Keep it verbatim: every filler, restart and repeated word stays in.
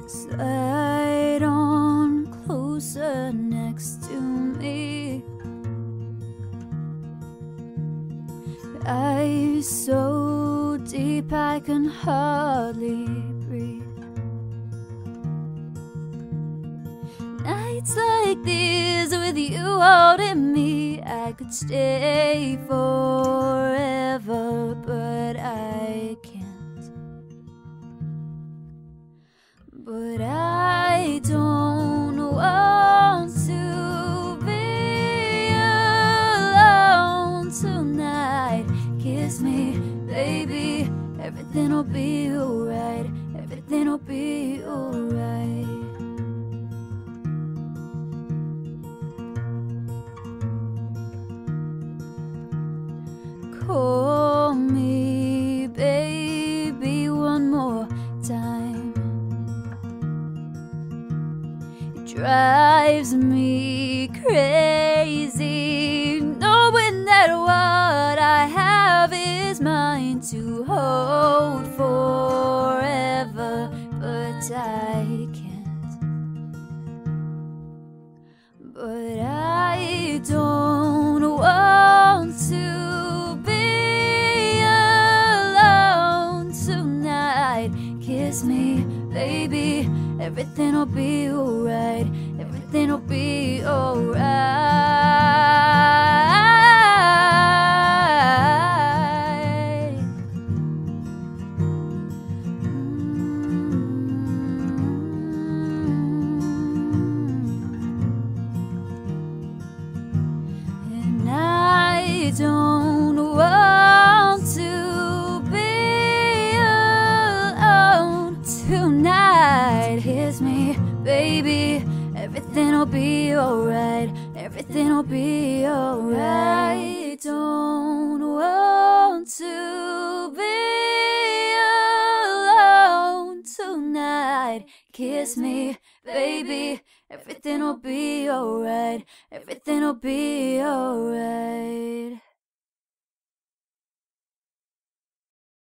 Slide on closer next to me. Eyes so deep I can hardly breathe. Nights like these with you holding me, I could stay forever, but I can't. But I don't want to be alone tonight. Kiss me, baby, everything'll be alright. Everything'll be alright. Call me, baby, one more time. It drives me crazy knowing that what I have is mine to hold forever, but I can't. But I don't want to kiss me, baby, everything'll be alright. Everything'll be alright. Mm-hmm. And I don't want to tonight. Kiss me, baby, everything'll be alright. Everything'll be alright. I don't want to be alone tonight. Kiss me, baby, everything'll be alright. Everything'll be alright.